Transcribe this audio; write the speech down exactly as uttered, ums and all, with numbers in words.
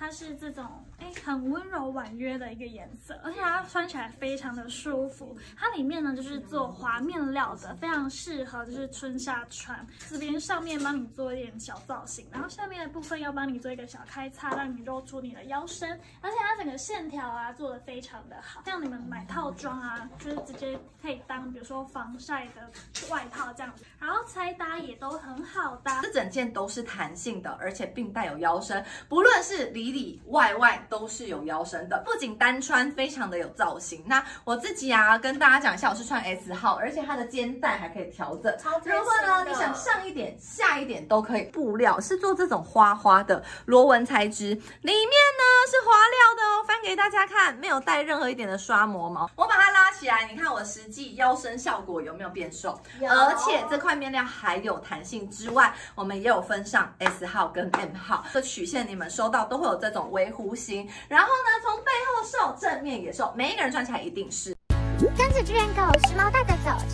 它是这种哎很温柔婉约的一个颜色，而且它穿起来非常的舒服。它里面呢就是做滑面料的，非常适合就是春夏穿。这边上面帮你做一点小造型，然后下面的部分要帮你做一个小开叉，让你露出你的腰身，而且它整个线条啊做的非常的好。像你们买套装啊，就是直接可以当比如说防晒的外套这样子，然后拆搭也都很好搭。 这整件都是弹性的，而且并带有腰身，不论是里里外外都是有腰身的，不仅单穿非常的有造型。那我自己啊，跟大家讲一下，我是穿 S 号，而且它的肩带还可以调整。如果呢你想上一点、下一点都可以。布料是做这种花花的螺纹材质，里面呢是滑料的哦，翻给大家看，没有带任何一点的刷磨毛。我把它拉起来，你看我实际腰身效果有没有变瘦？而且这块面料还有弹性之外，我们也有分上 S 号跟 M 号。这曲线你们收到都会有这种微弧形，然后呢从背后瘦，正面也瘦，每一个人穿起来一定是。 跟着巨人狗时髦带着走。